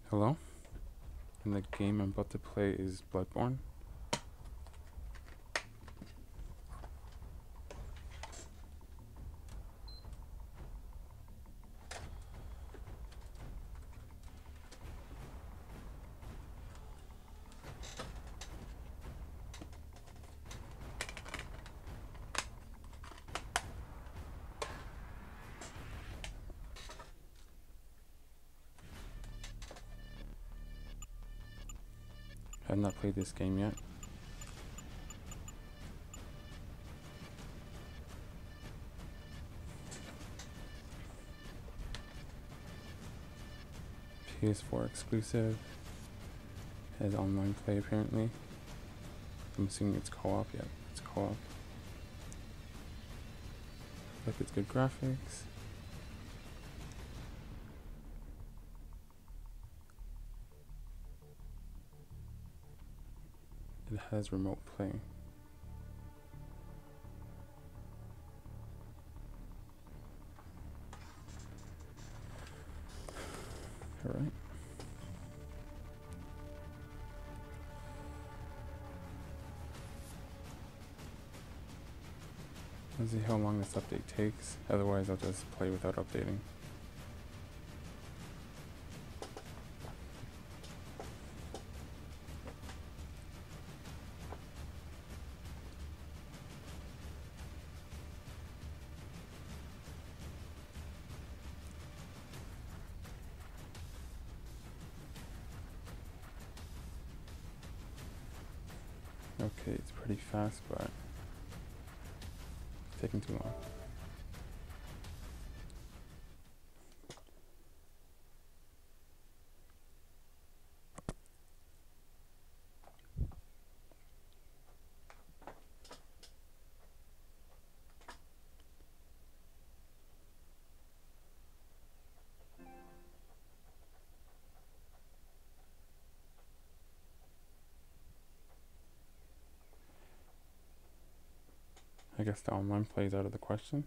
Hello? And the game I'm about to play is Bloodborne. I have not played this game yet. PS4 exclusive. Has online play apparently. I'm assuming it's co-op. Yeah, it's co-op. Like it's good graphics. It has remote play. Alright. Let's see how long this update takes. Otherwise I'll just play without updating. Okay, it's pretty fast, but it's taking too long. I guess the online play is out of the question.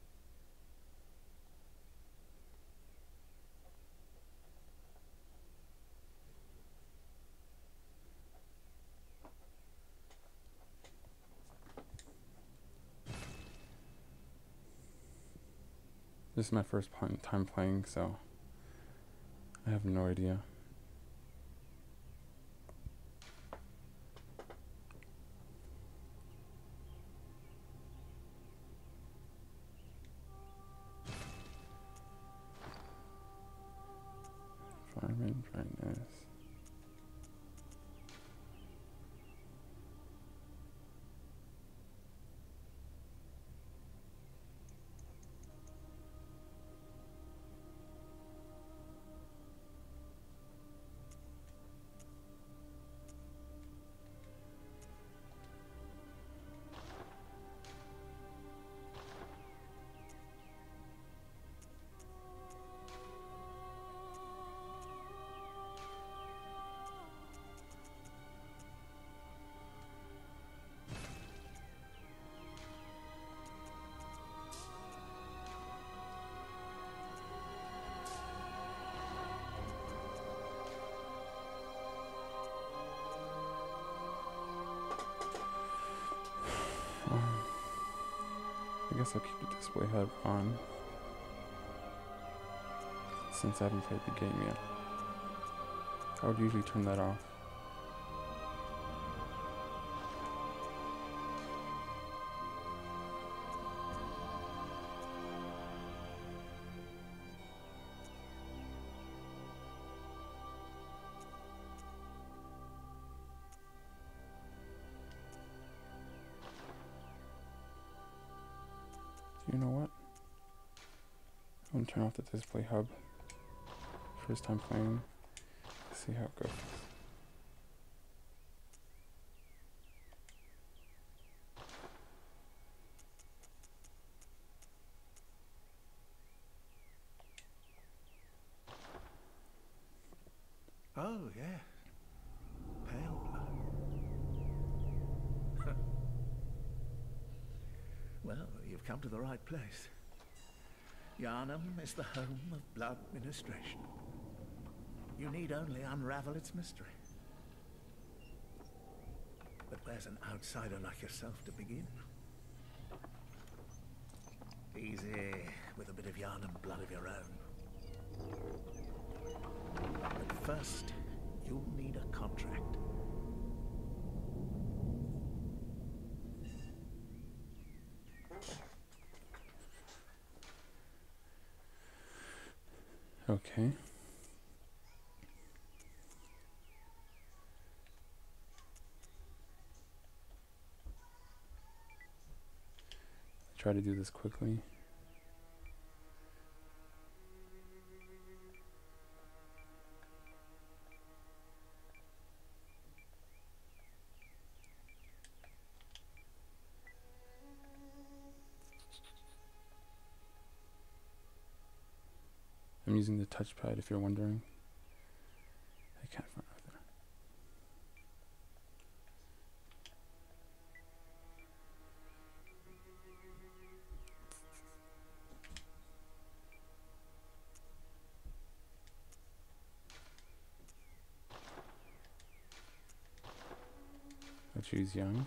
This is my first time playing, so I have no idea. Environment, brightness. I guess I'll keep the display hub on since I haven't played the game yet. I would usually turn that off. You know what? I'm gonna turn off the display hub. First time playing. See how it goes. Oh, yeah. Pale blood. Well, you've come to the right place. Yarnum is the home of blood ministration. You need only unravel its mystery. But where's an outsider like yourself to begin? Easy, with a bit of yarn and blood of your own. But first, you'll need a contract. Okay. Try to do this quickly. I'm using the touchpad if you're wondering. I can't find it there. I'll choose young.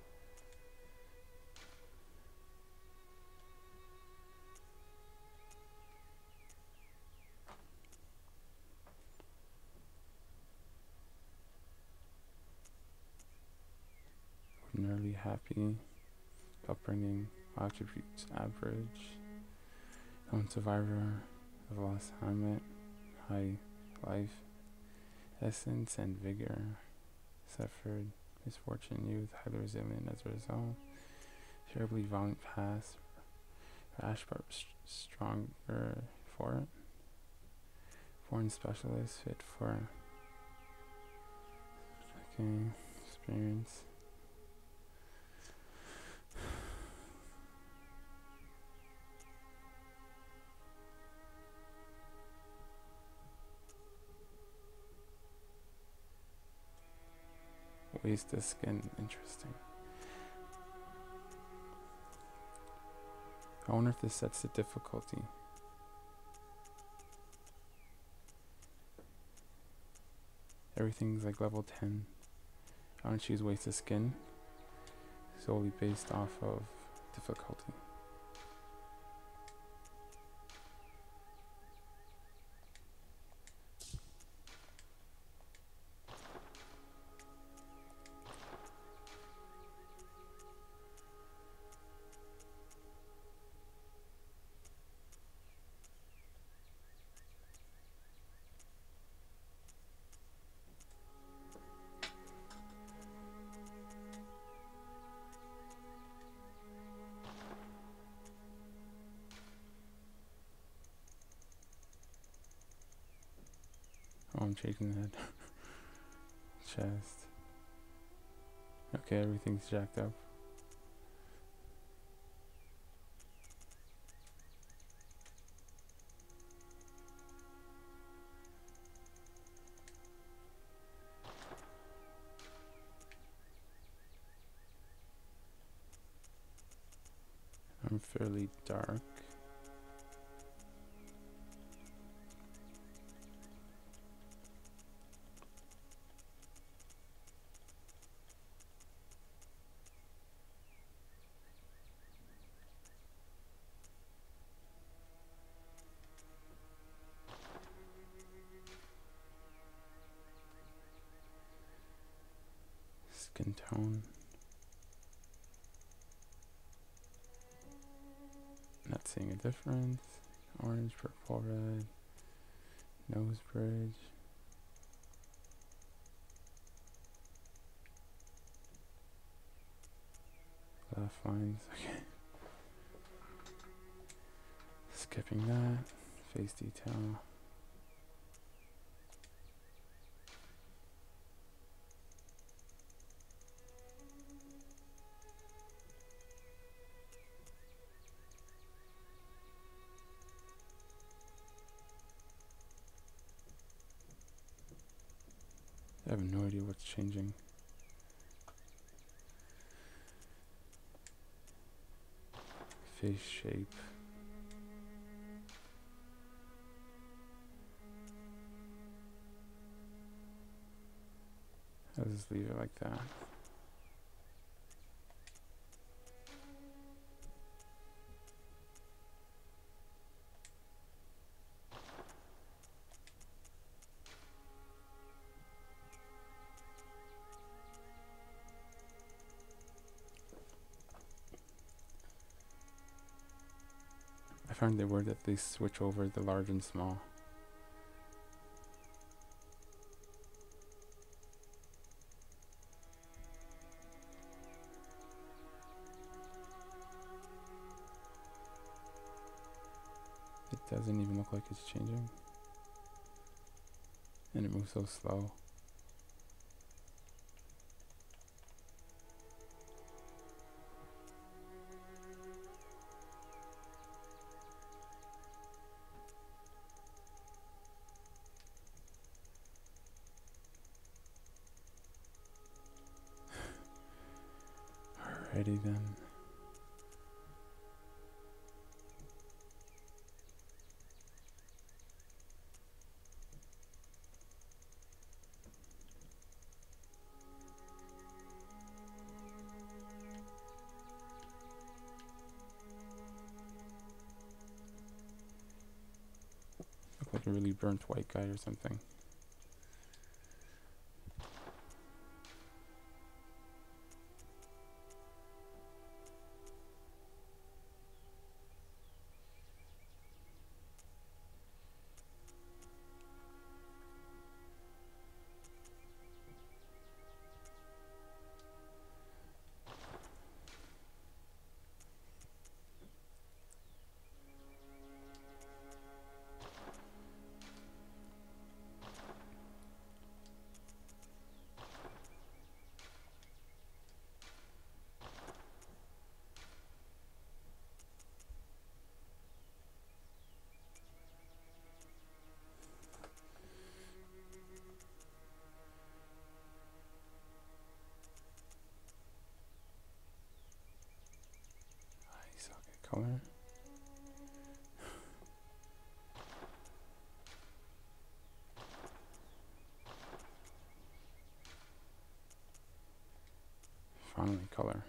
Ordinarily happy. Upbringing. Attributes average. Lone survivor of lost Hamlet. High life. Essence and vigor. Suffered misfortune, youth, highly resilient as a result. Terribly violent past. Rash but stronger for it. Foreign specialist fit for experience. Waste the skin, interesting. I wonder if this sets the difficulty. Everything's like level 10. I want to choose waste the skin solely based off of difficulty. Oh, I'm shaking the head. Chest. Okay, everything's jacked up. I'm fairly dark. Skin tone. Not seeing a difference. Orange, purple, red. Nose bridge. Laugh lines. Okay. Skipping that. Face detail. I have no idea what's changing. Face shape. just leave it like that. I find it weird that they switch over the large and small. It doesn't even look like it's changing. And it moves so slow. Alrighty then. Look like a really burnt white guy or something. Socket color. Finally, color.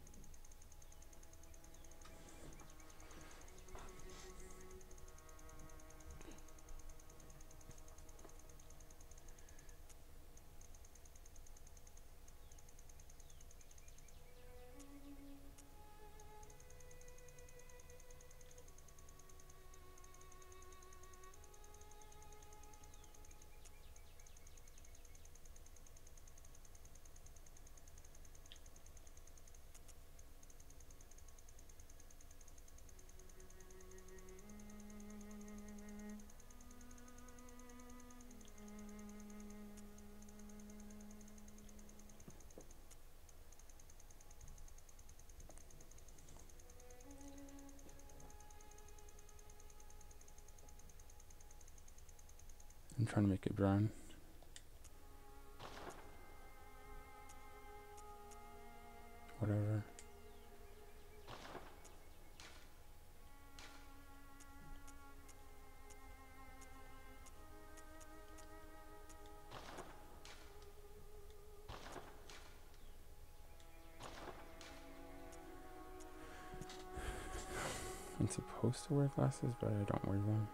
I'm trying to make it brown. Whatever. I'm supposed to wear glasses, but I don't wear them.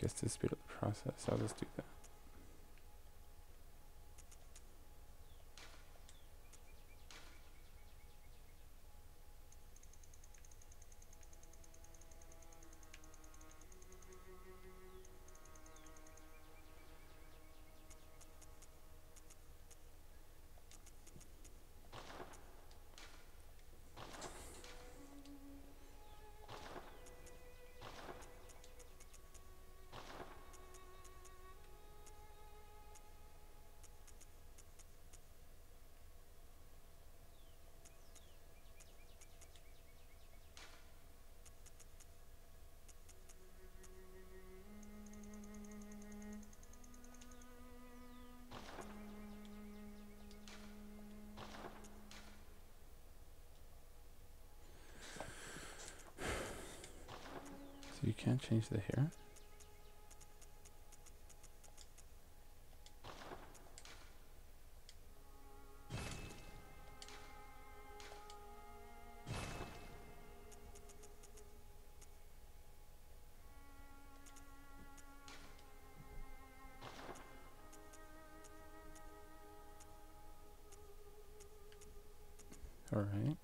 guess to speed up the process, I'll just do that. So you can't change the hair? Alright.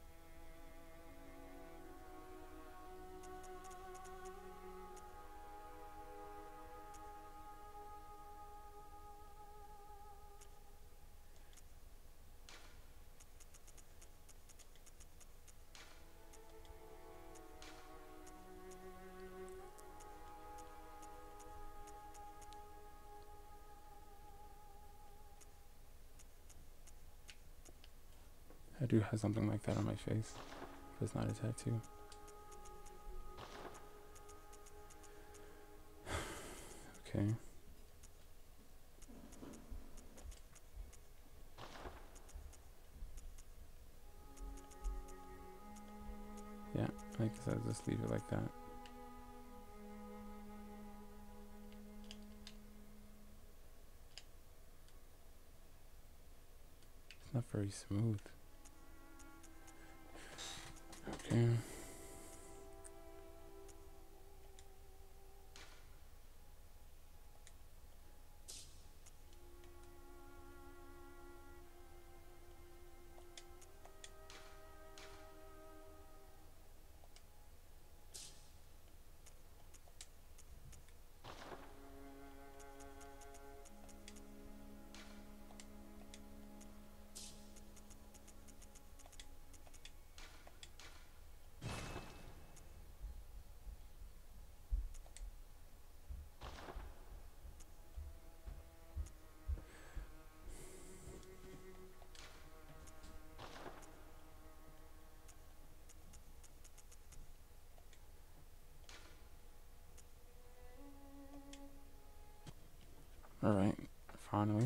I do have something like that on my face, but it's not a tattoo. Okay. Yeah, I guess I'll just leave it like that. It's not very smooth. Okay. Alright, finally.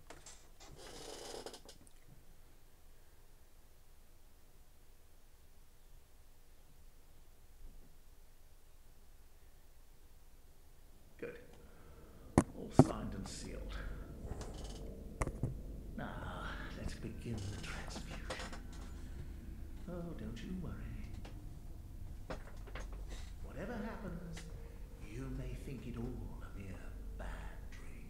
Good. All signed and sealed. Now, let's begin the transfusion. Oh, don't you worry. Whatever happens, you may think it all a mere bad dream.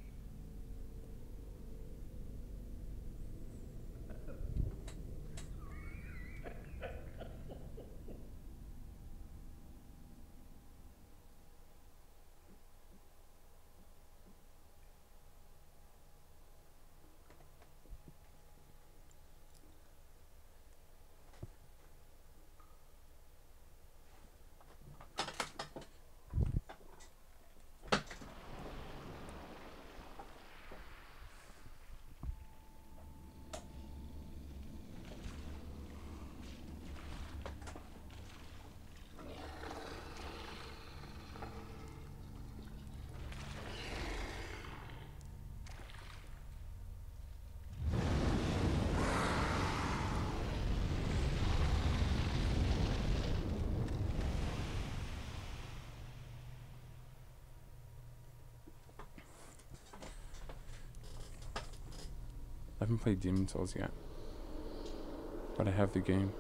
I haven't played Demon Souls yet, but I have the game.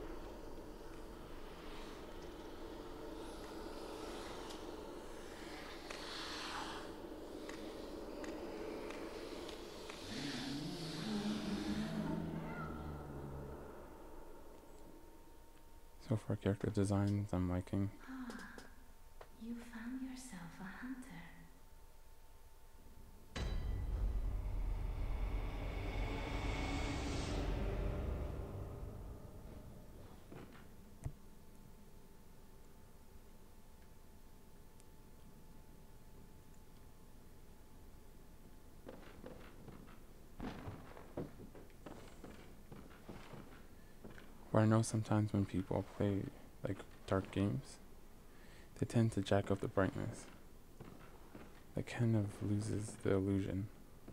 So far, character designs I'm liking. Ah, you found yourself a hunter. Where I know sometimes when people play like dark games, they tend to jack up the brightness. That kind of loses the illusion.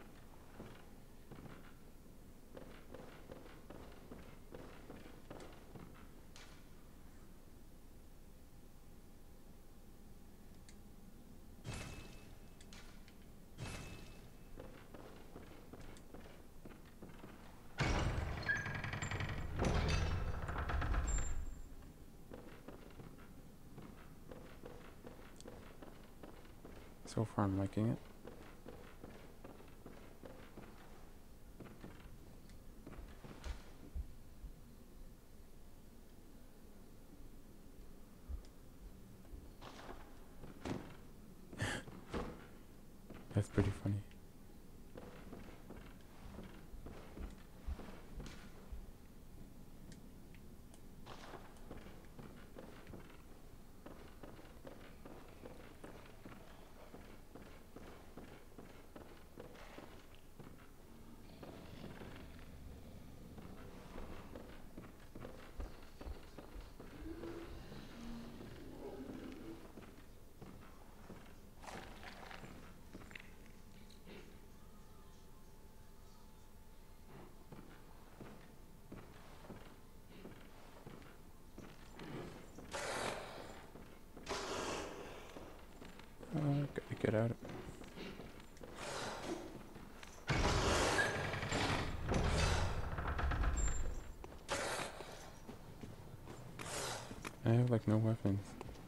So far I'm liking it. That's pretty funny. Gotta get out. I have like no weapons.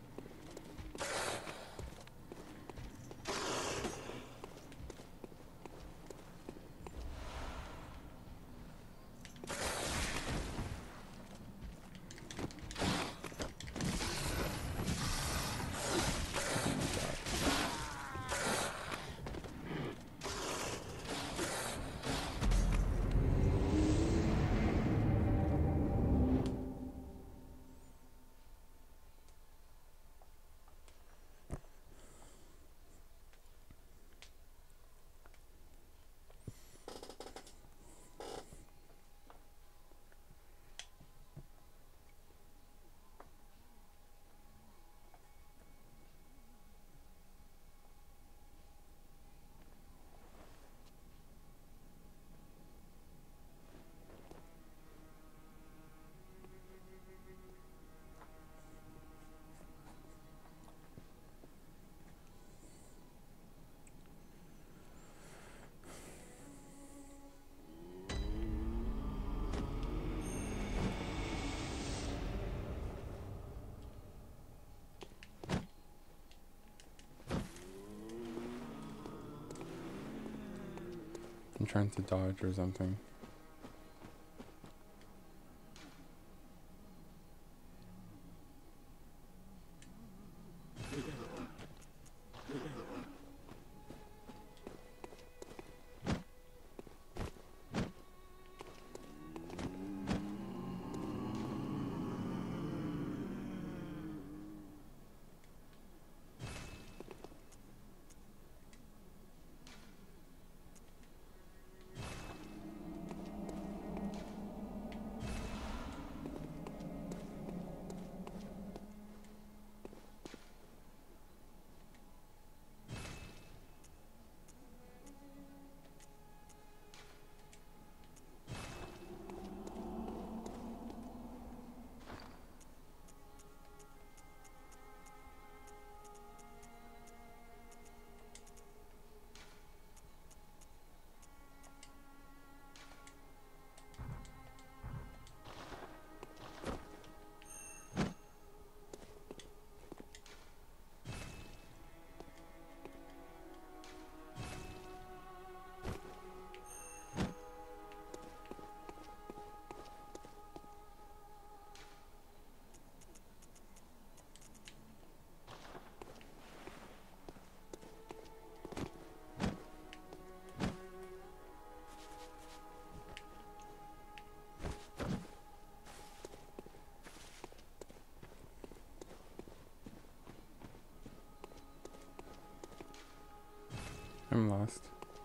I'm trying to dodge or something. chest.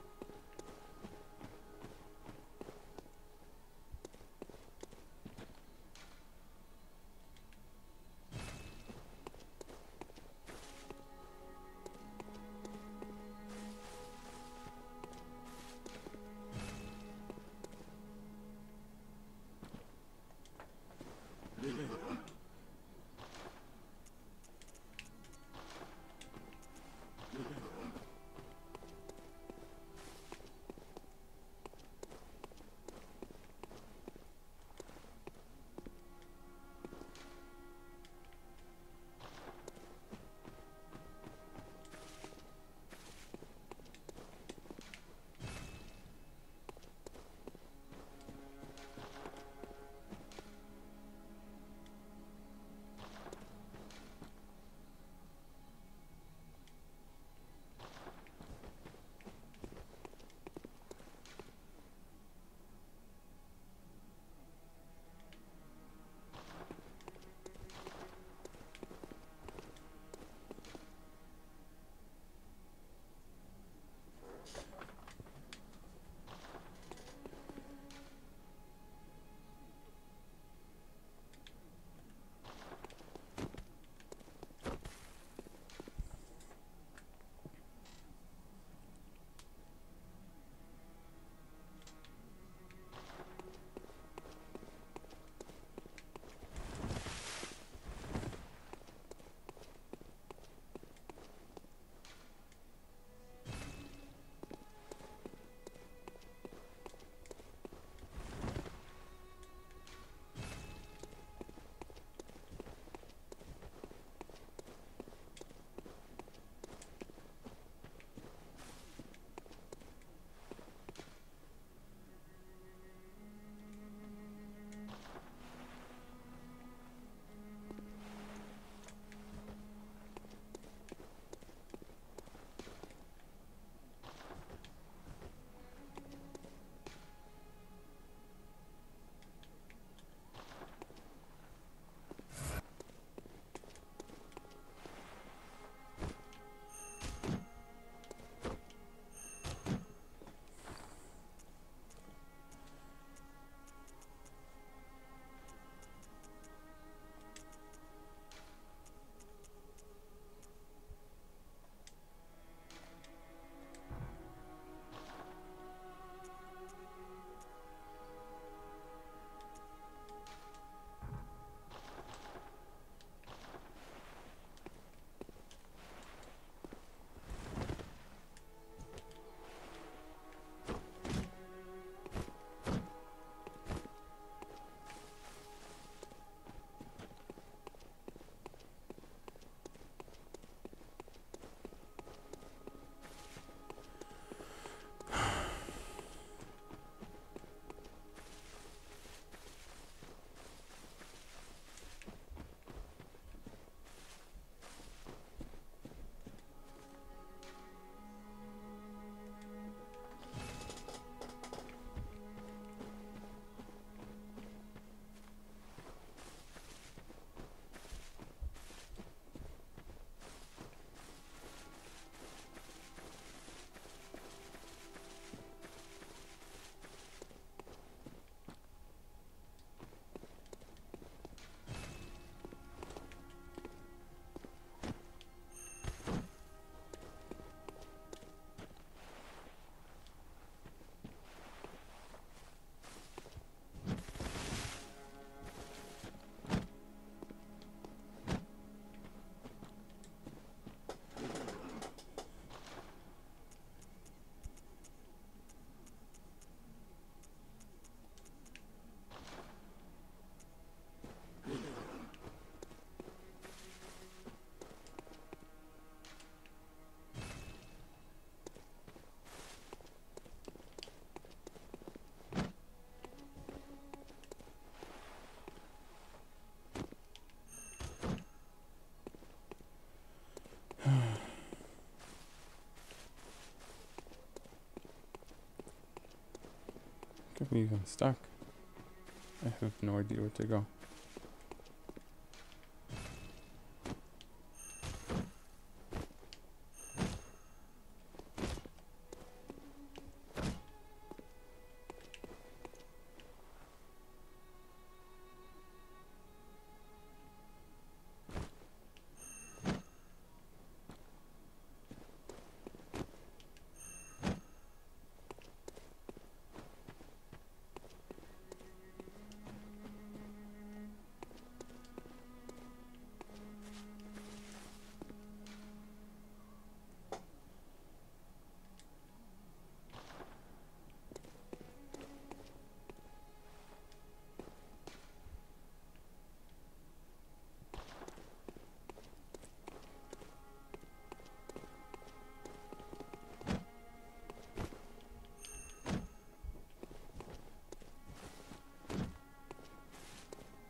Can't believe I'm stuck. I have no idea where to go.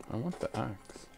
I want the axe.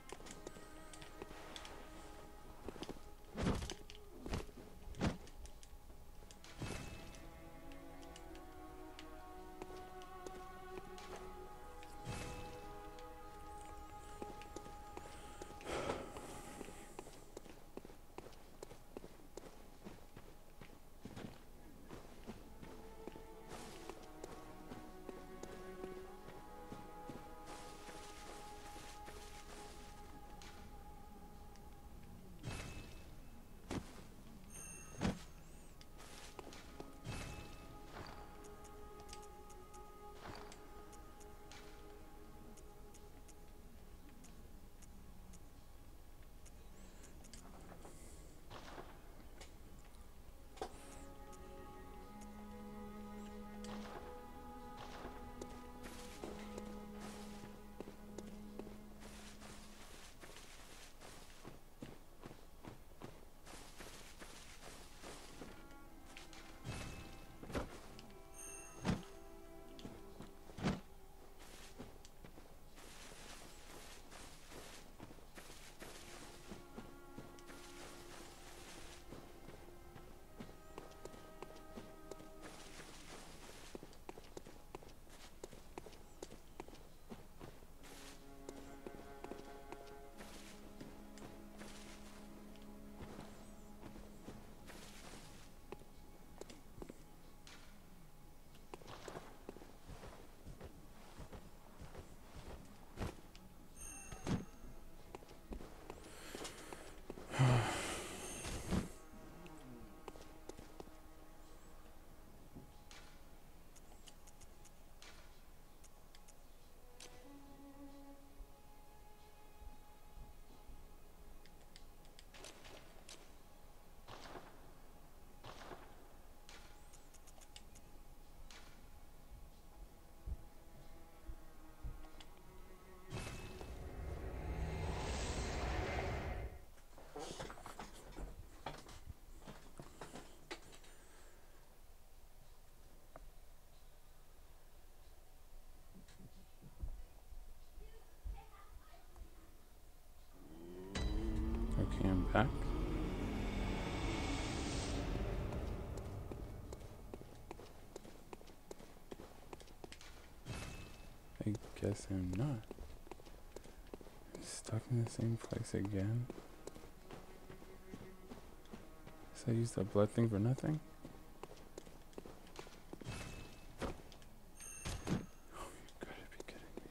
Okay, I'm back. I guess I'm not. I'm stuck in the same place again. So I used the blood thing for nothing? Oh, you gotta be kidding me.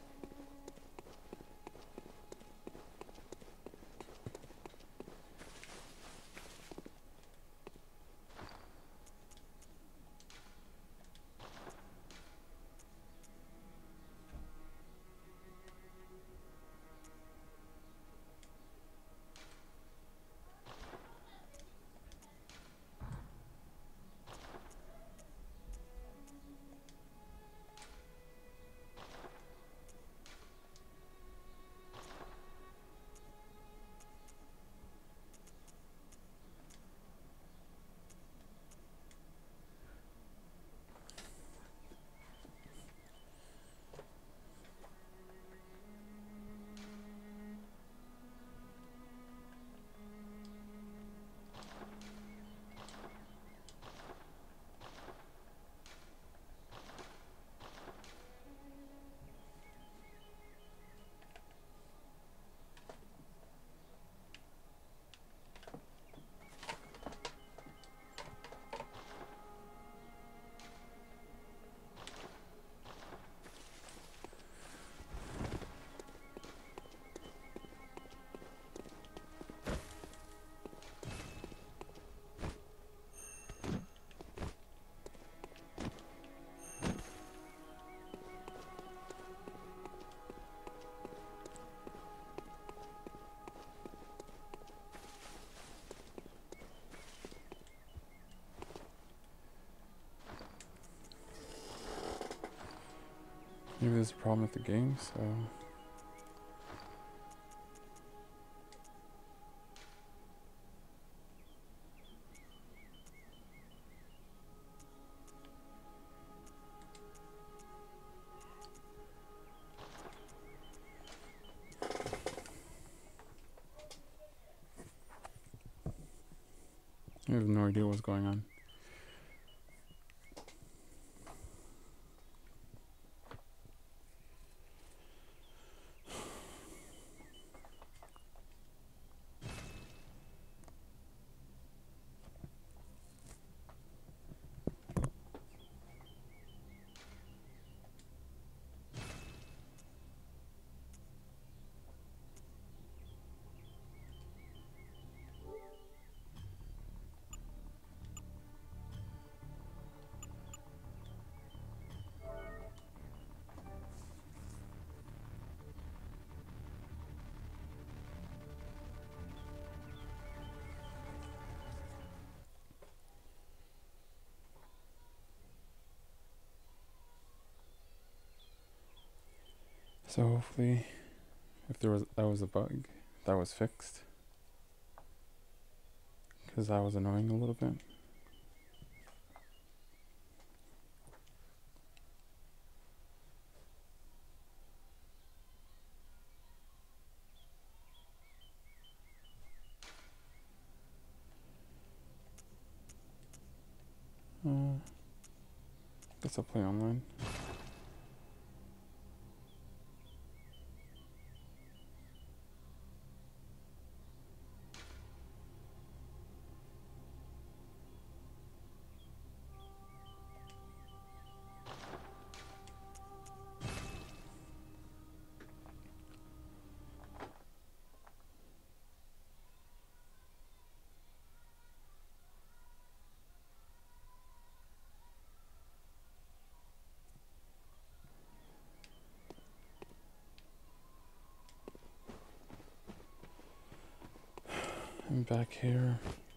Maybe there's a problem with the game, so... I have no idea what's going on. So hopefully, if that was a bug, that was fixed. Because that was annoying a little bit. Guess I'll play online. I'm back here.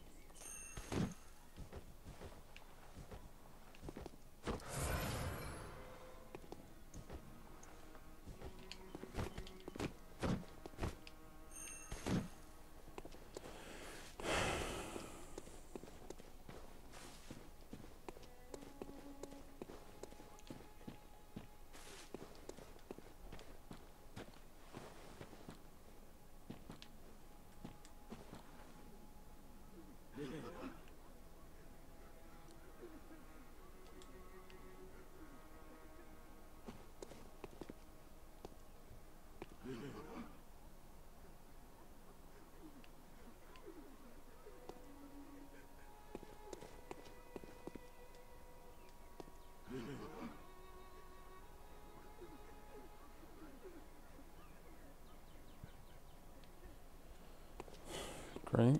Great.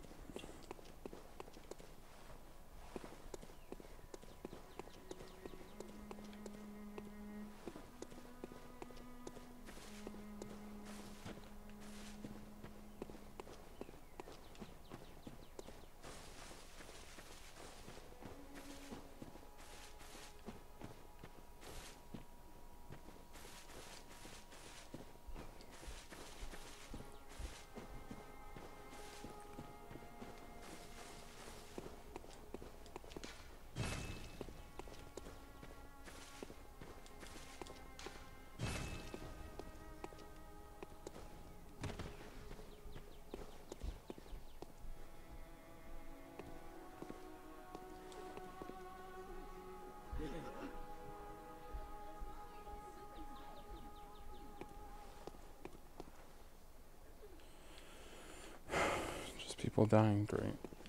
Just people dying, great.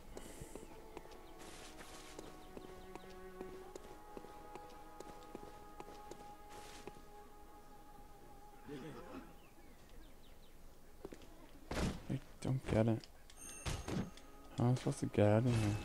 I don't get it. How am I supposed to get out of here?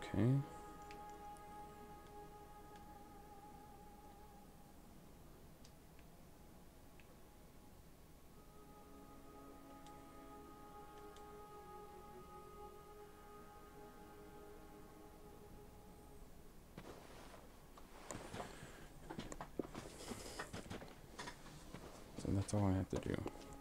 Okay. So that's all I have to do.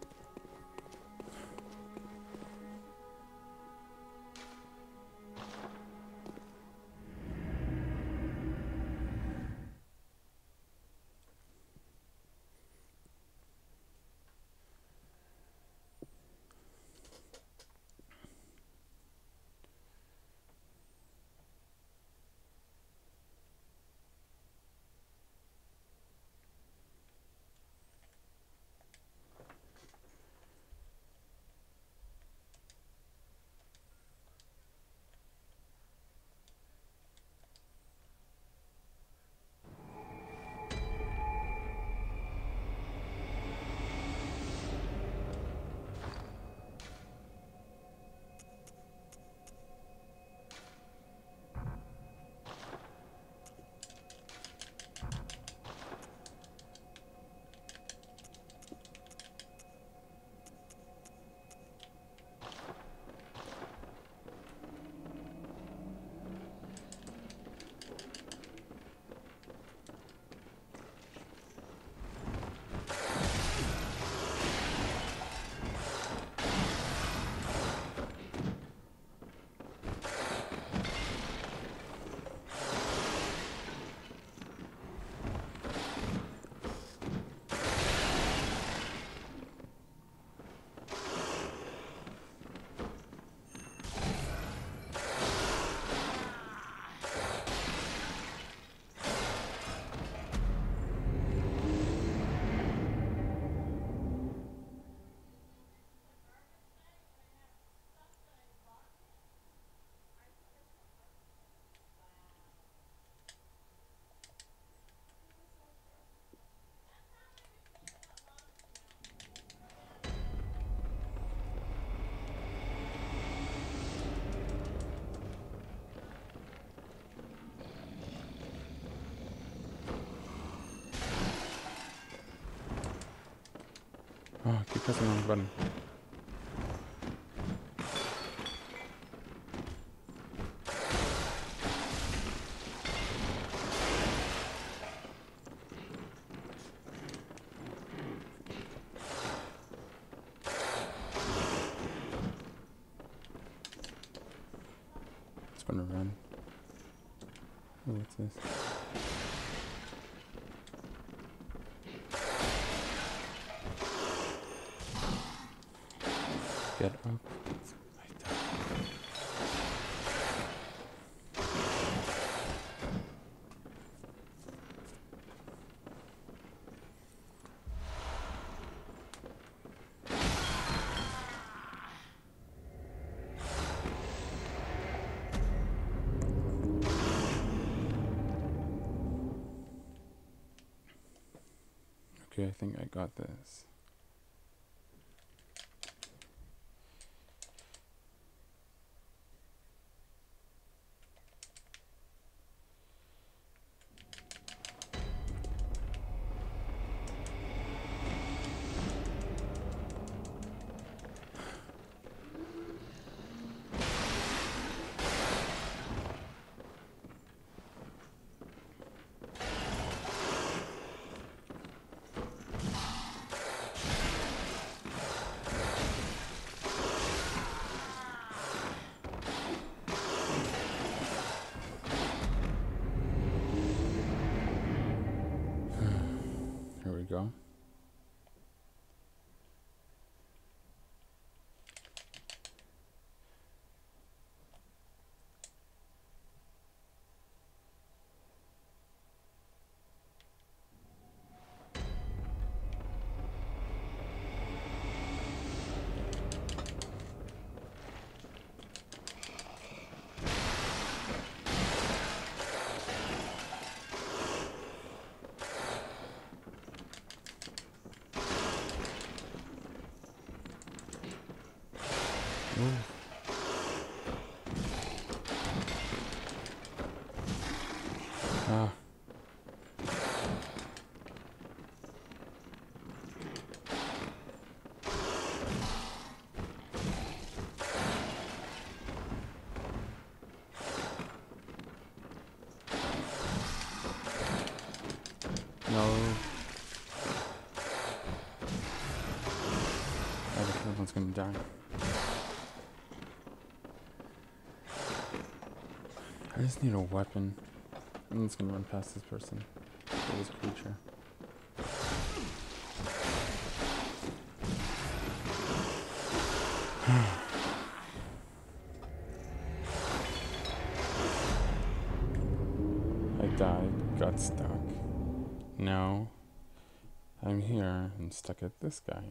Oh, I keep pressing the wrong button. It's gonna run. Oh, what's this? Get up. Right there. Okay, I think I got this. Here we go. Ooh. Everyone's gonna die. I just need a weapon. I'm just gonna run past this person. Or this creature. I died, got stuck. Now I'm here and stuck at this guy.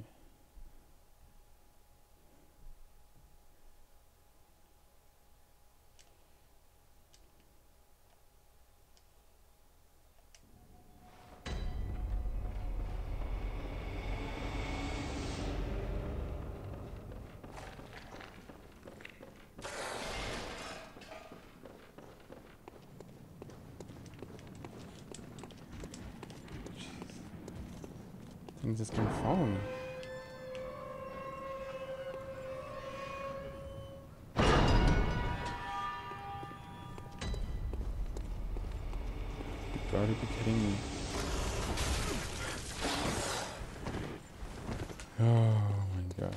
Things just gonna follow me. You gotta be kidding me. Oh my god.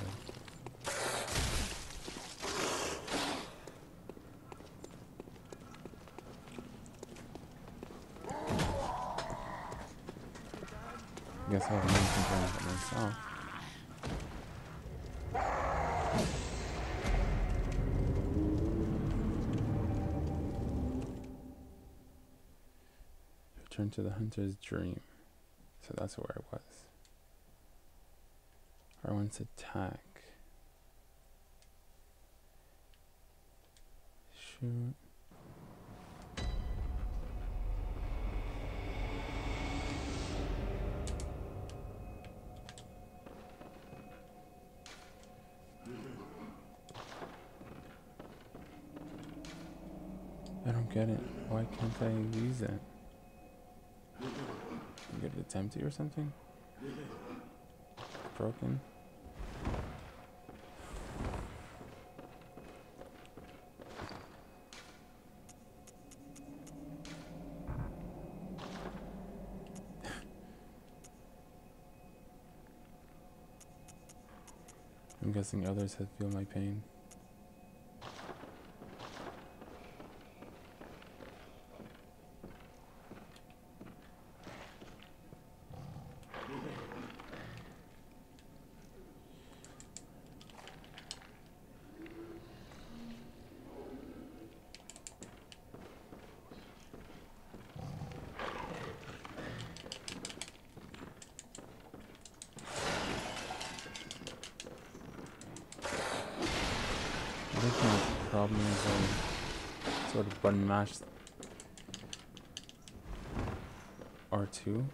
I guess I'll have main control of it myself. Return to the hunter's dream. So that's where I was. I want to attack. Shoot. I don't get it. Why can't I use it? Get it empty or something? Broken? I'm guessing others have feel my pain. I think my problem is I sort of button mashed R2.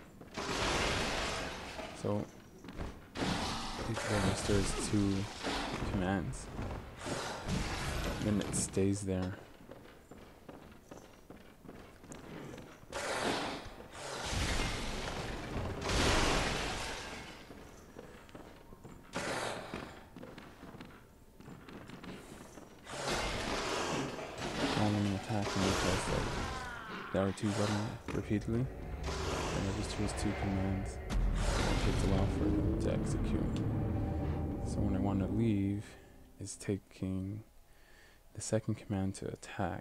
So it registers 2 commands. Then it stays there. Attacking because the R2 button repeatedly and registers 2 commands. It takes a while for them to execute. So when I want to leave, it's taking the second command to attack.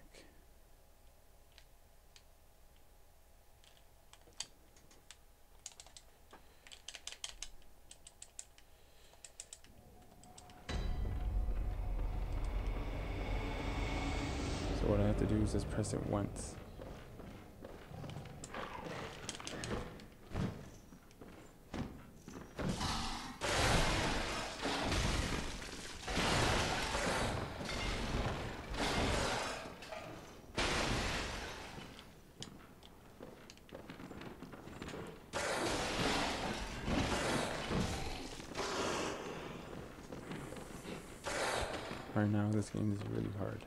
So what I have to do is just press it once. Right now this game is really hard.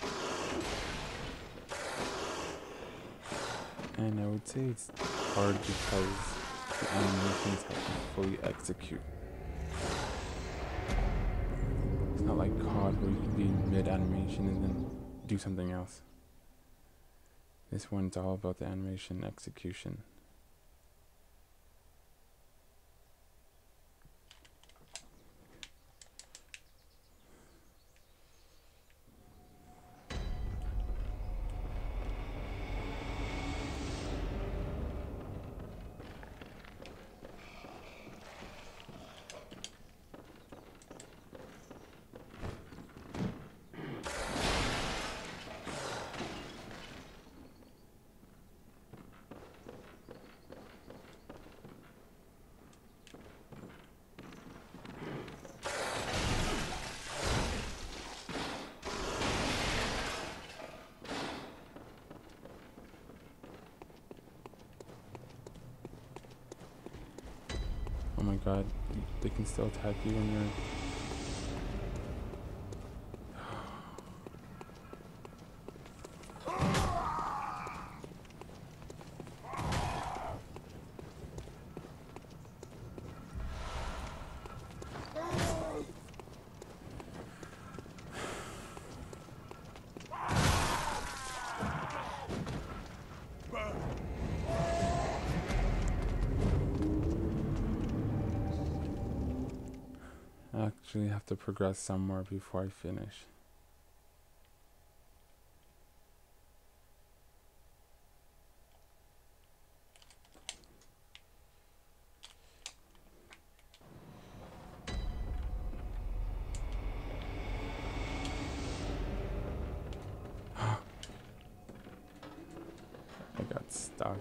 And I would say it's hard because the animations have to fully execute. It's not like COD where you can be in mid-animation and then do something else. This one's all about the animation execution. Oh my god, they can still attack you when you're... I actually have to progress some more before I finish. I got stuck.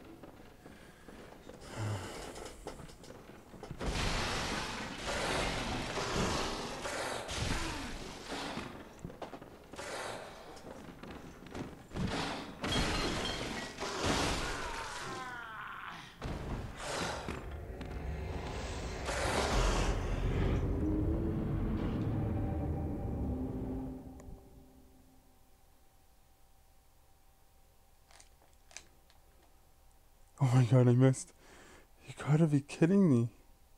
Oh my god, I missed. You gotta be kidding me.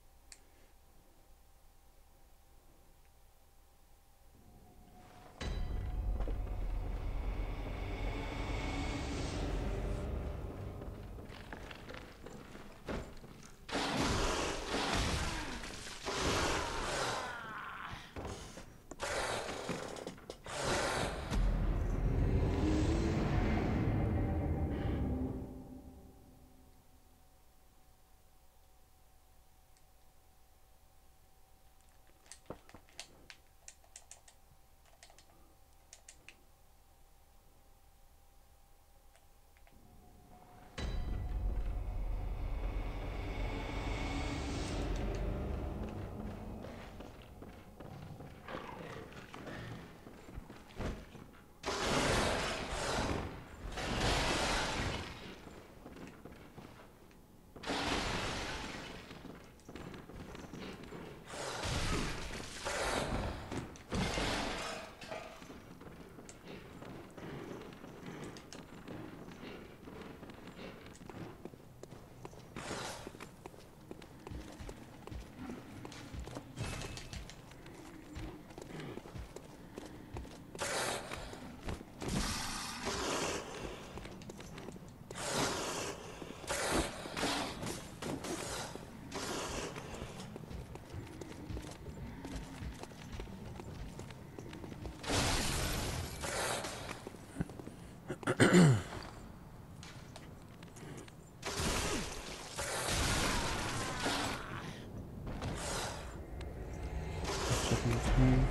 Checking the time.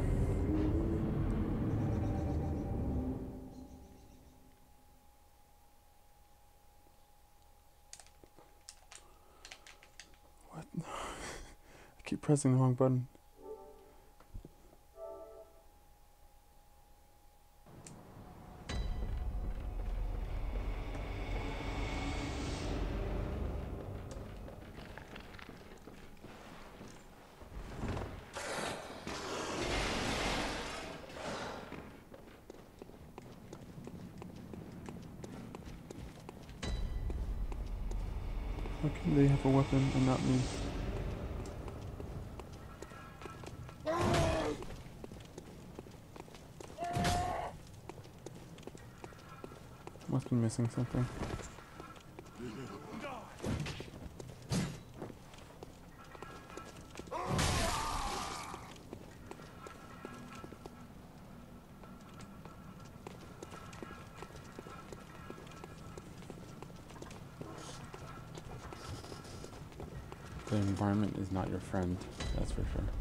What? I keep pressing the wrong button. How can they have a weapon and not me? Must be missing something. The environment is not your friend, that's for sure.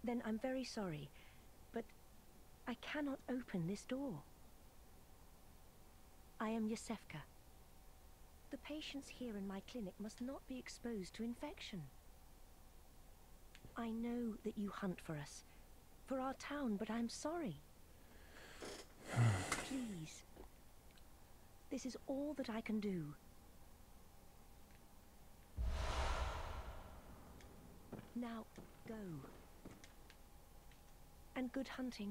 Then I'm very sorry, but I cannot open this door. I am Yosefka. The patients here in my clinic must not be exposed to infection. I know that you hunt for us, for our town, but I'm sorry. Please. This is all that I can do. Now, go. And good hunting.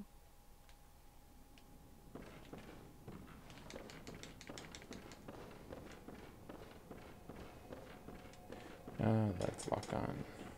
Let's lock on.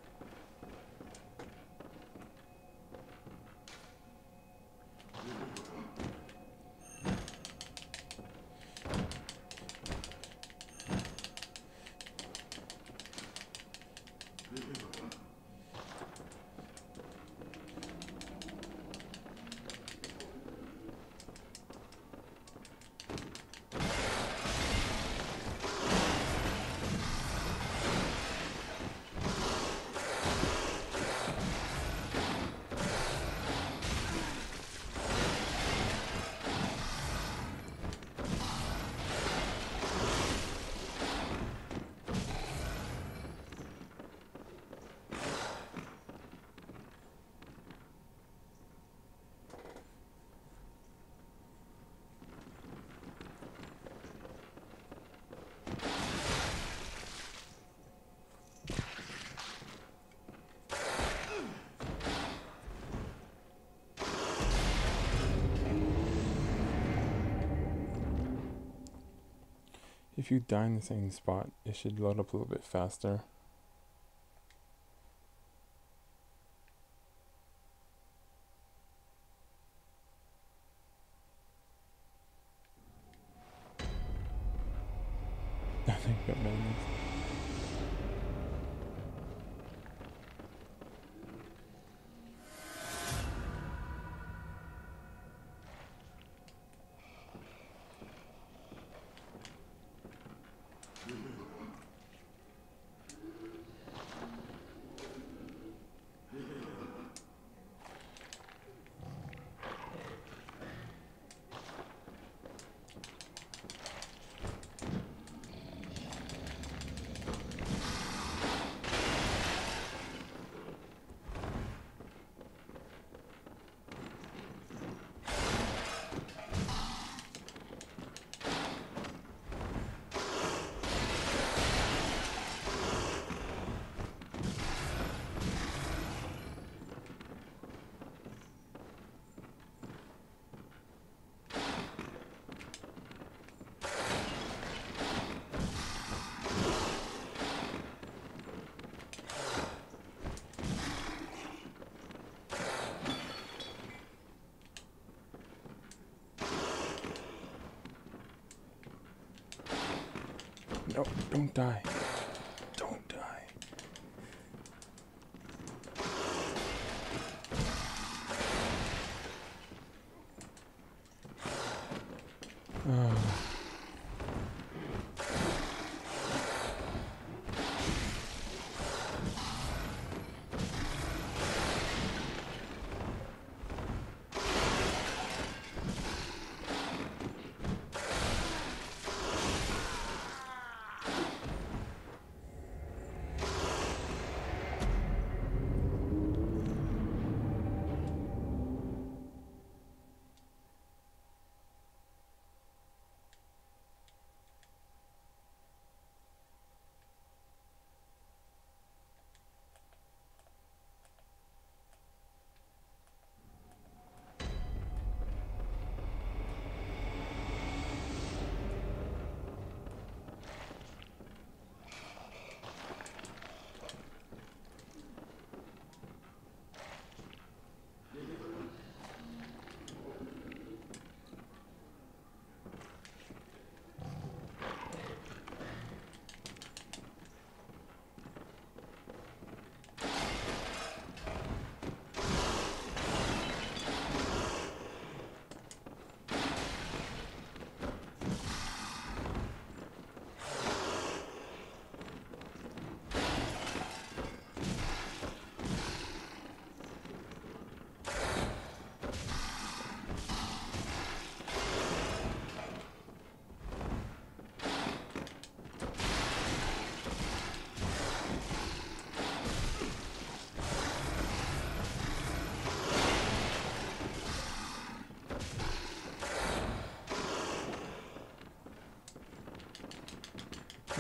If you die in the same spot, it should load up a little bit faster. I think that made me. No, don't die. Don't die.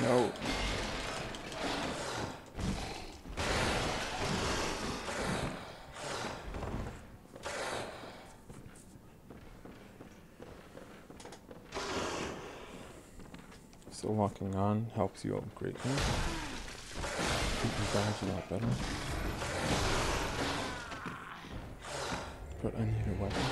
No. So locking on helps you out greatly. You can dodge a lot better. But I need a weapon.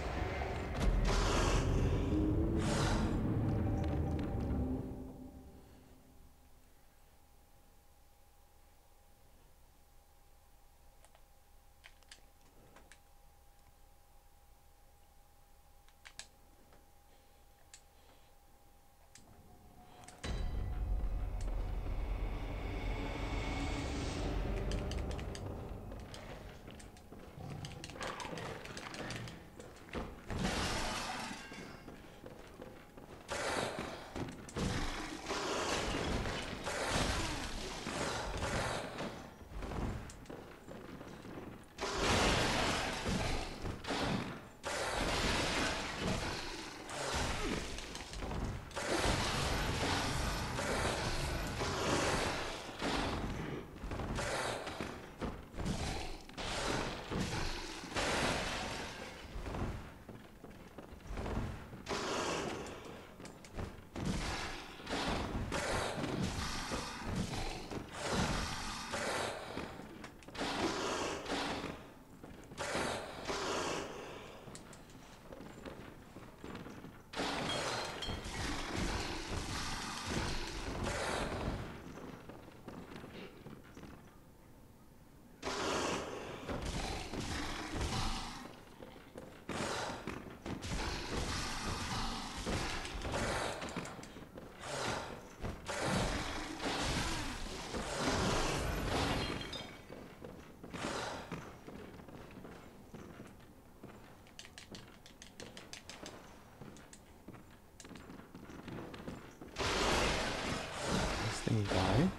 Thing die?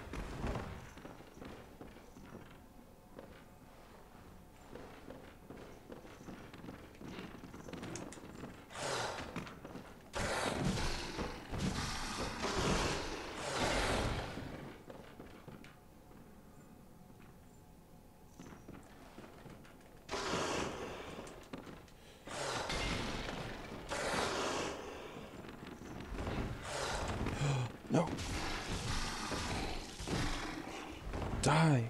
No. Die.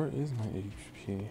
Where is my HP?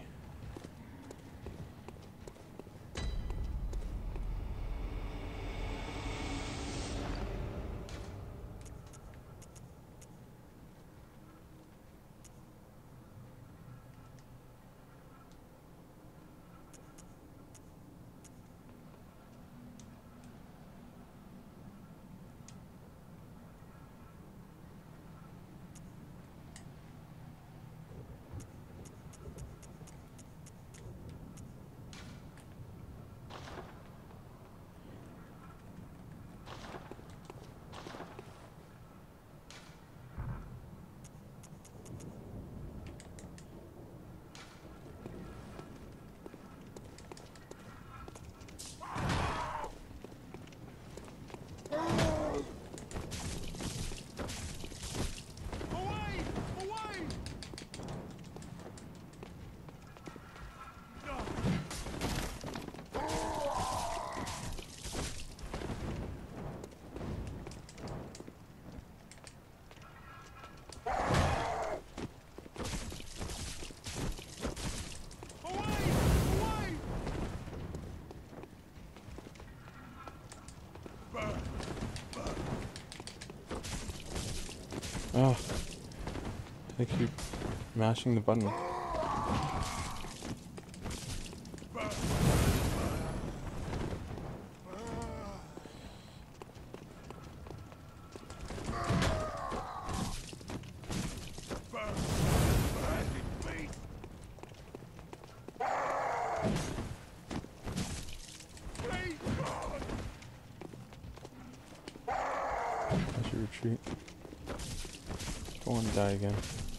Oh, I keep mashing the button. I should retreat. Don't want to die again.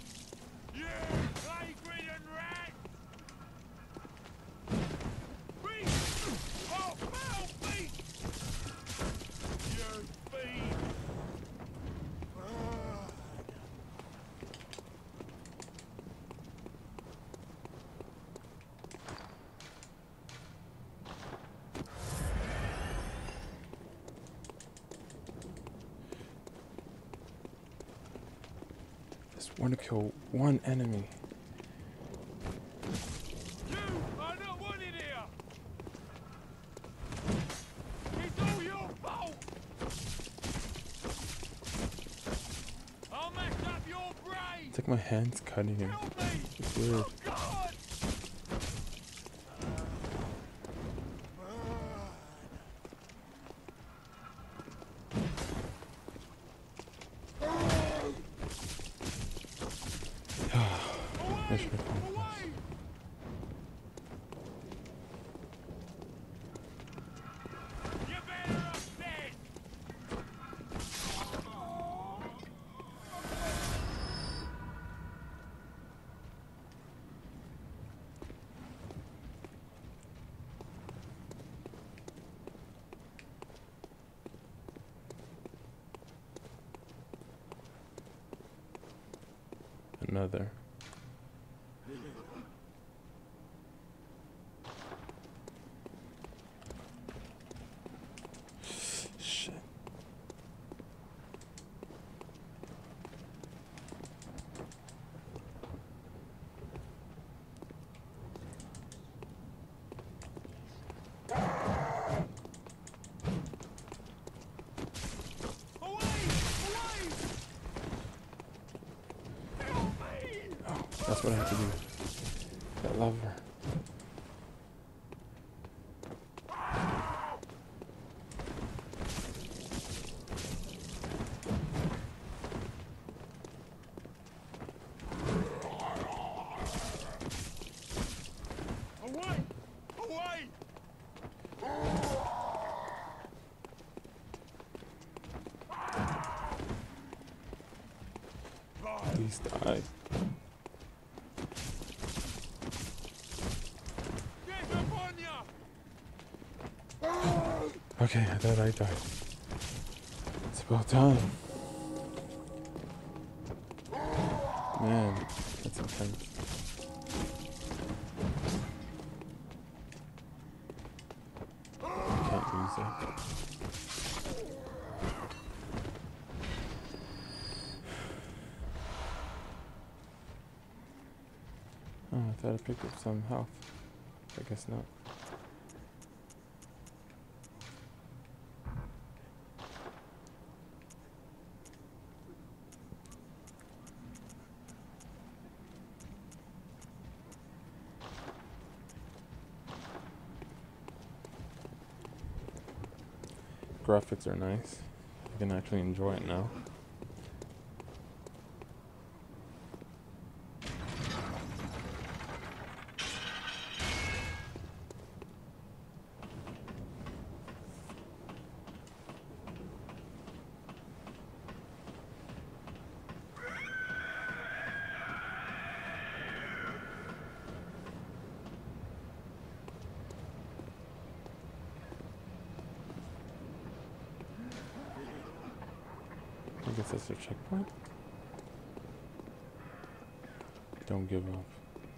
Just want to kill one enemy. You are not wanted here. It's all your fault. I'll mess up your brain. It's like my hand's cutting him. Help me. It's weird. Oh God. Mission accomplished. You better up dead. Another. Shit. Oh, that's what I have to do. That lever. Away! Away! Please die. Get up on ya! Okay, I thought I died. It's about time. Man, that's intense. I can't use it. Thought I picked up some health. I guess not. Graphics are nice. I can actually enjoy it now. I guess that's their checkpoint. Don't give up.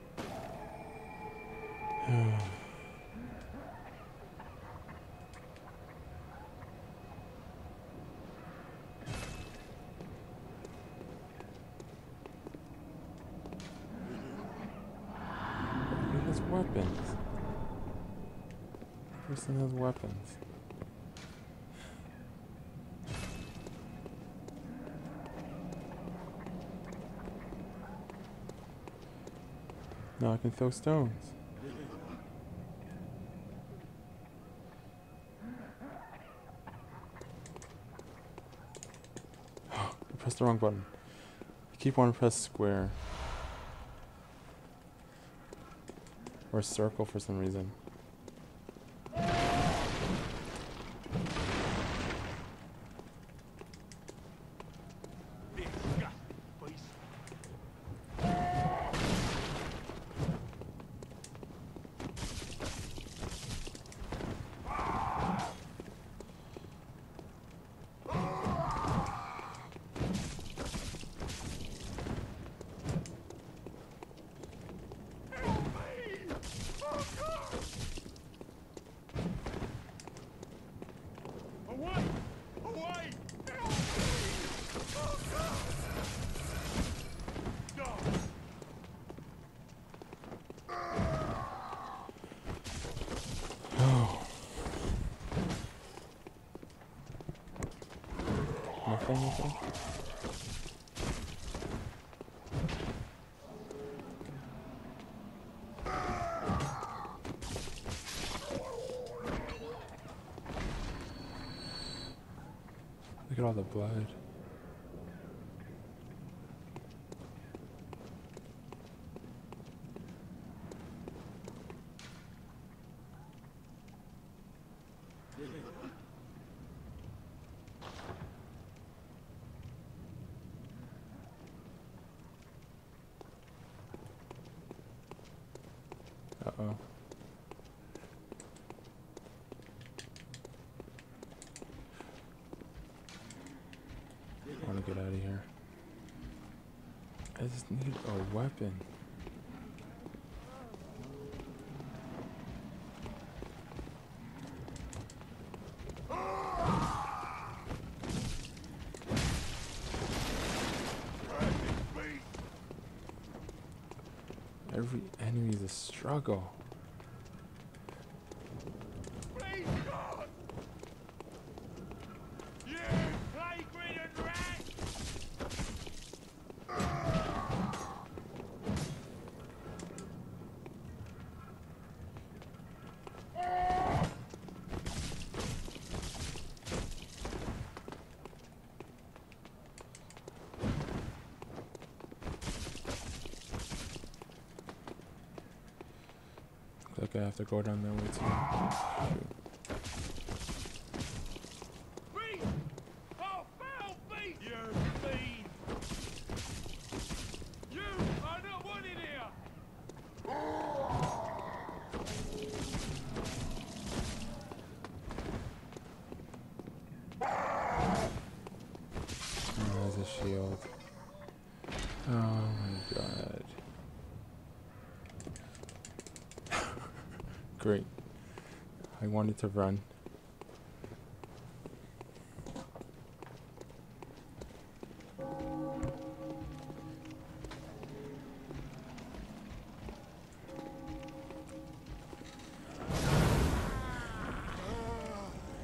He has weapons. Person has weapons. Now I can throw stones. I pressed the wrong button. I keep wanting to press square. Or circle for some reason. Nothing. Look at all the blood. Uh-oh. I want to get out of here. I just need a weapon. Every enemy is a struggle. Please, God! You plague-ridden rat! Look, I have to go down that way too. Shoot. Beast! Oh, foul beast! You fiend! You are not wanted here! Oh, there's a shield. Oh my god. Great. I wanted to run.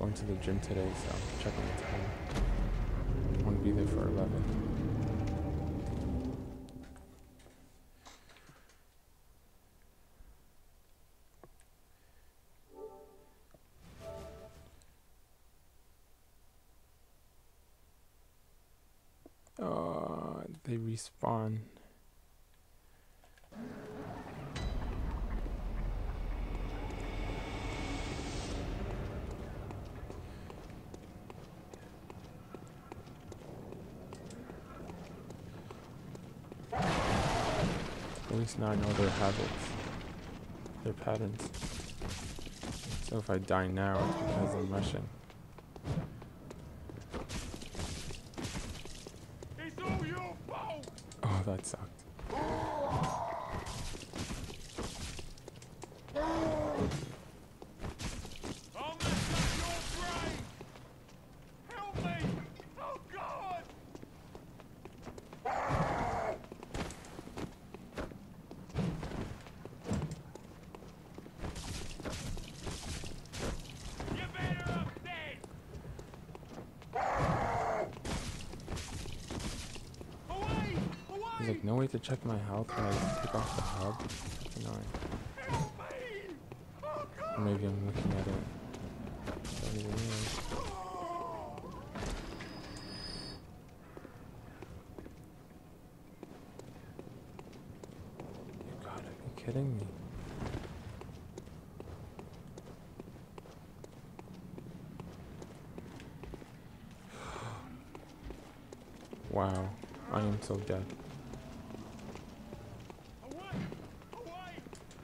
going to the gym today, so I'm checking the time. I want to be there for 11. They respawn. At least now I know their habits, their patterns. So if I die now, it's because I'm rushing. It's all your fault! Oh, that sucked. I'll mess up your brain! Help me! Oh God! You better up dead! Away! There's Away! like no way to check my health when I take off the hub. That's annoying. Help me! Oh God! Or maybe I'm looking at it. Don't even realize. You gotta be kidding me. Wow, I am so dead. Away! Away!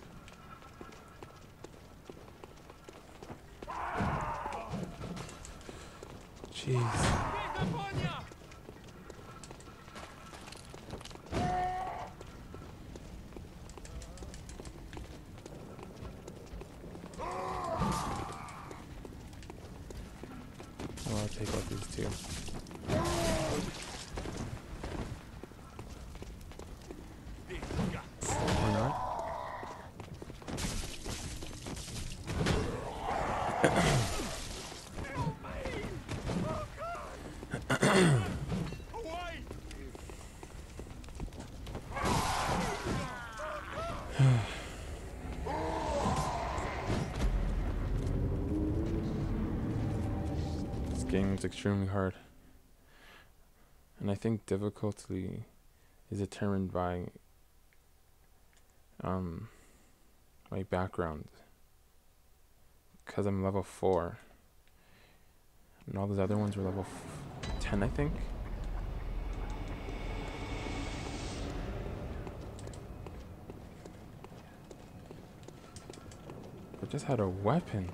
Jeez. Get upon ya! Oh, I'll take out these two. Or not? Away! This game is extremely hard. And I think difficulty is determined by my background. Because I'm level 4. And all those other ones were level 10, I think. I just had a weapon.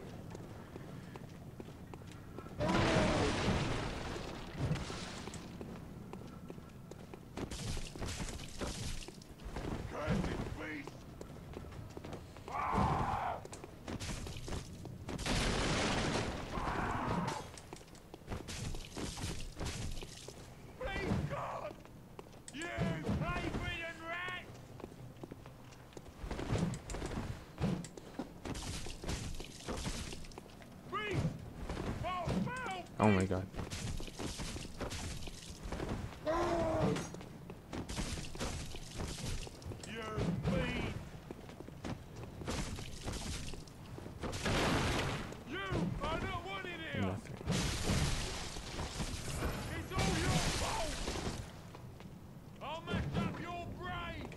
Oh my god. Nothing. It's all your fault! I'll mess up your brain!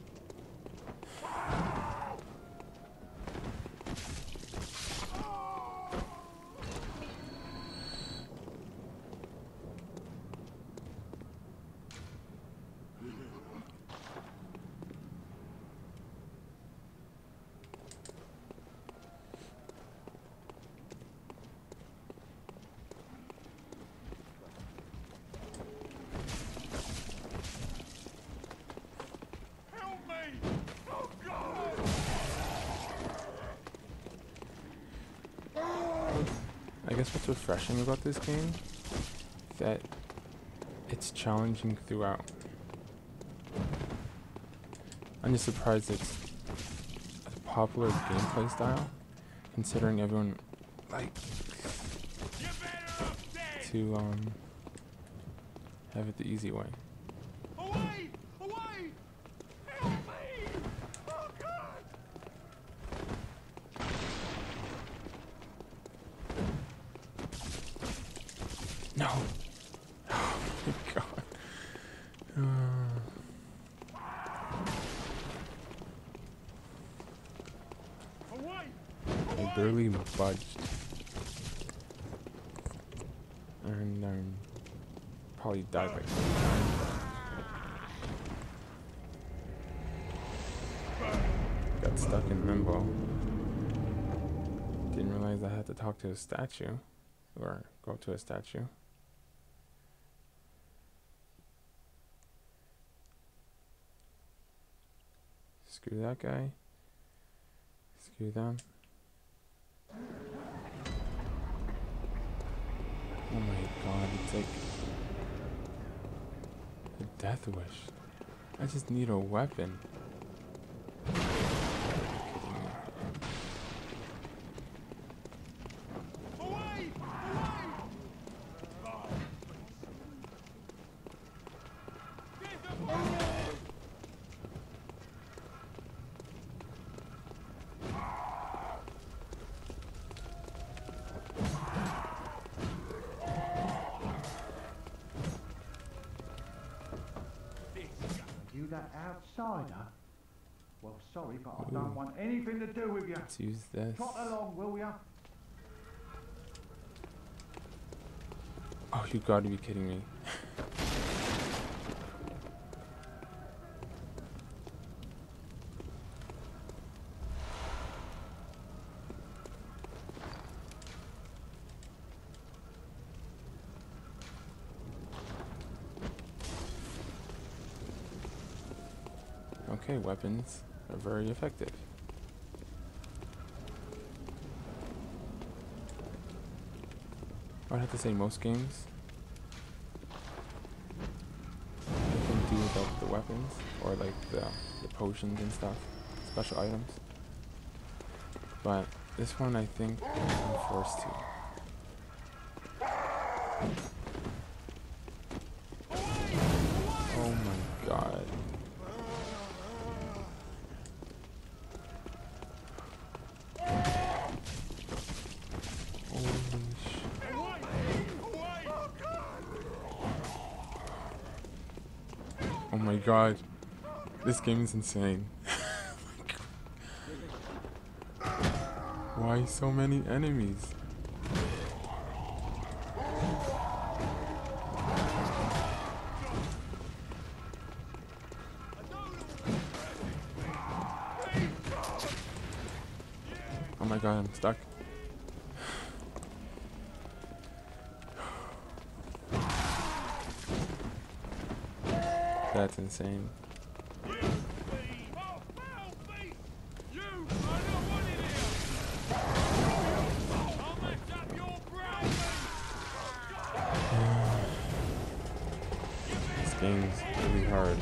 Help me! Oh God! I guess what's refreshing about this game is that it's challenging throughout. I'm just surprised it's a popular gameplay style, considering everyone, like, to have it the easy way. Away! Away! Help me! Oh God! No! Oh my God. Away! I barely budged. And probably died like 3 times. Got stuck in limbo. Didn't realize I had to talk to a statue. Or go to a statue. Screw that guy. Screw them. Oh my God, it's like a death wish. I just need a weapon. Away! Away! Get the You that outsider? Well, sorry, but I don't want anything to do with you. Let's use this. Trot along, will ya? Oh, you gotta be kidding me. Okay, weapons are very effective. I'd have to say most games you can do without the weapons or like the potions and stuff, special items. But this one I think I'm forced to. Oh my God. Oh my God, this game is insane. Why so many enemies? Oh my God, I'm stuck. That's insane. This game's really hard.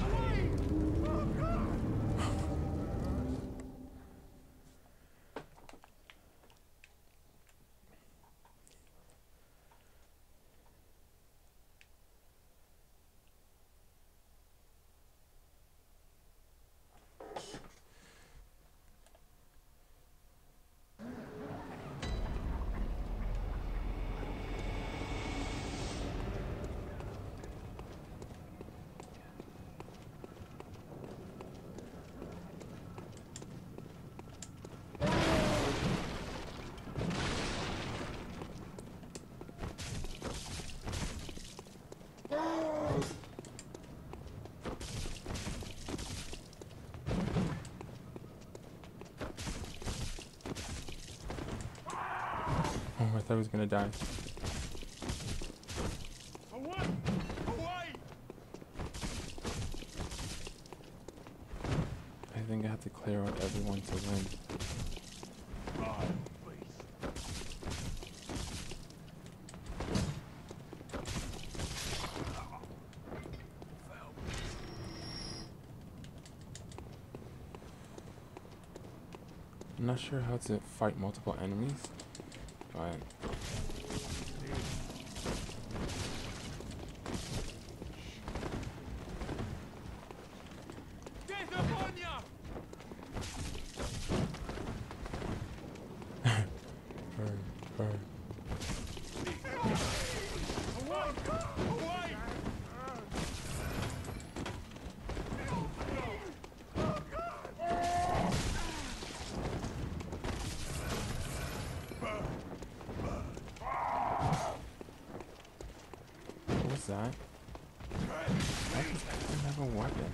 Oh, I thought I was gonna die. Away! Away! I think I have to clear out everyone to win. I'm not sure how to fight multiple enemies, but Burn. What was that? Why does everyone have a weapon?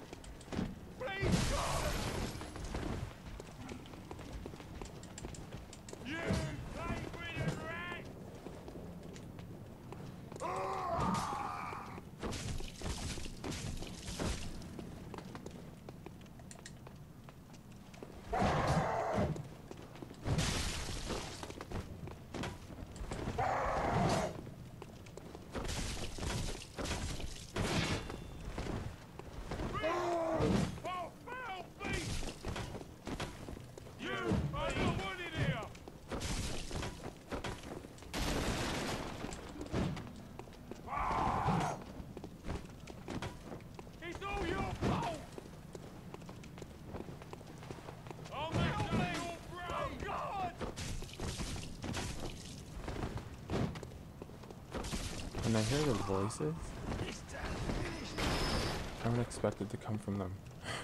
When I hear the voices, I would expect it to come from them.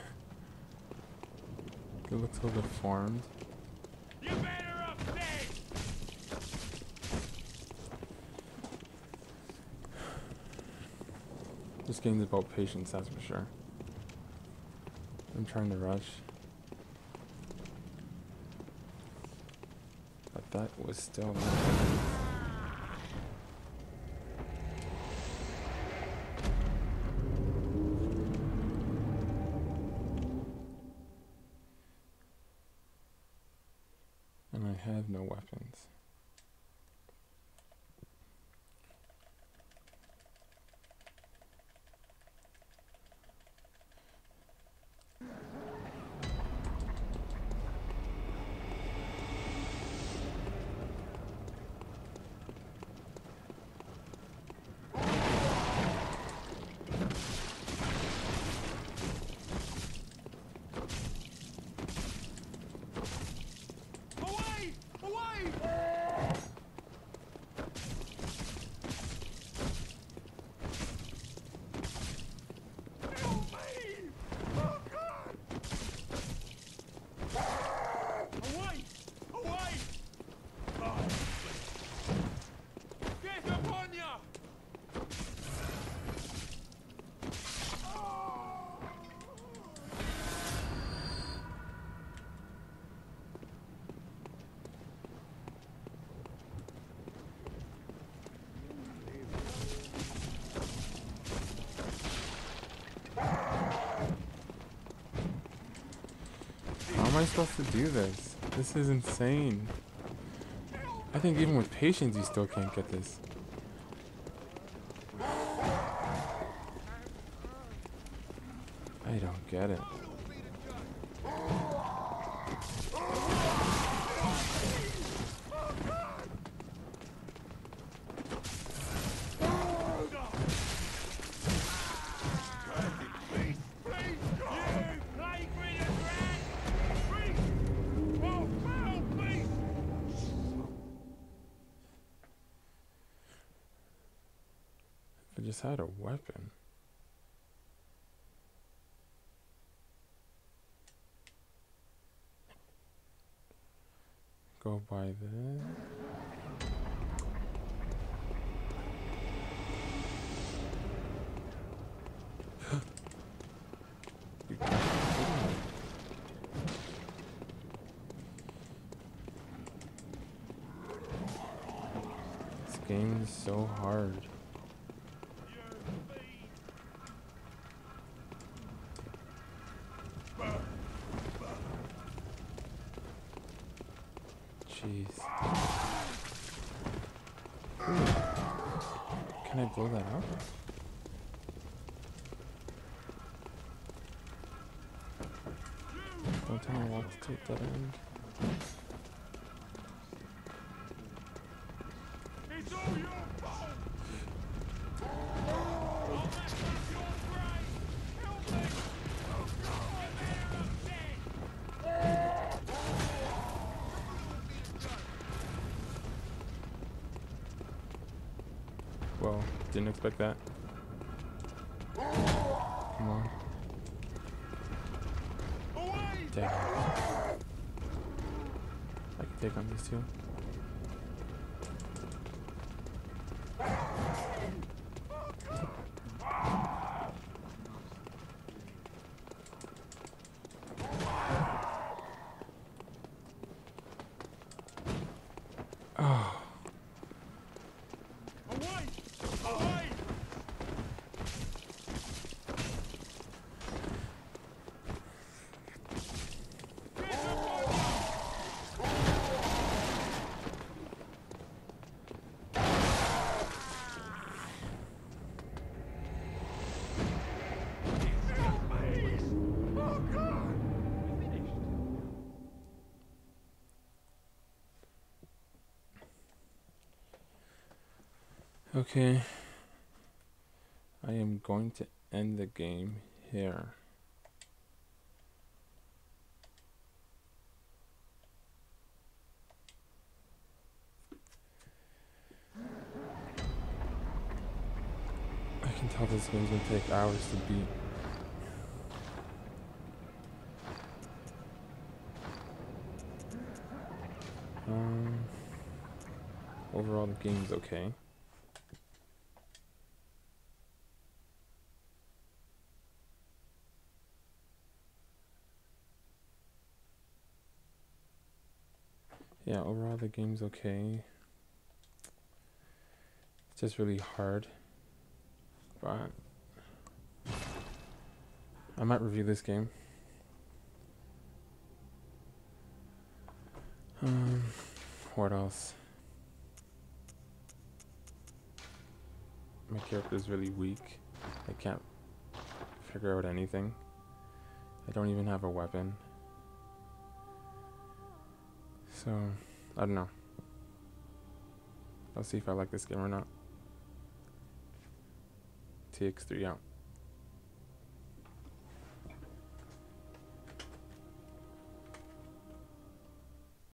It looks a little deformed. You better upstairs. This game's about patience, that's for sure. I'm trying to rush. But that was still not good. And I have no weapons. How am I supposed to do this? This is insane. I think even with patience you still can't get this. I don't get it. I just had a weapon. Go by this. You gotta be kidding me. This game is so hard. Jeez. Ooh. Can I blow that up? Don't tell me I want to take that end. It's all your fault. I'll mess up your brain. Help me. Oh God. You better upstairs. Well, didn't expect that. Come on. Damn. I can take on these two. Oh. Okay, I am going to end the game here. I can tell this game's gonna take hours to beat. Overall the game's okay. Yeah, overall the game's okay. It's just really hard. But I might review this game. What else? My character's really weak. I can't figure out anything. I don't even have a weapon. So, I don't know. I'll see if I like this game or not. TX3 out.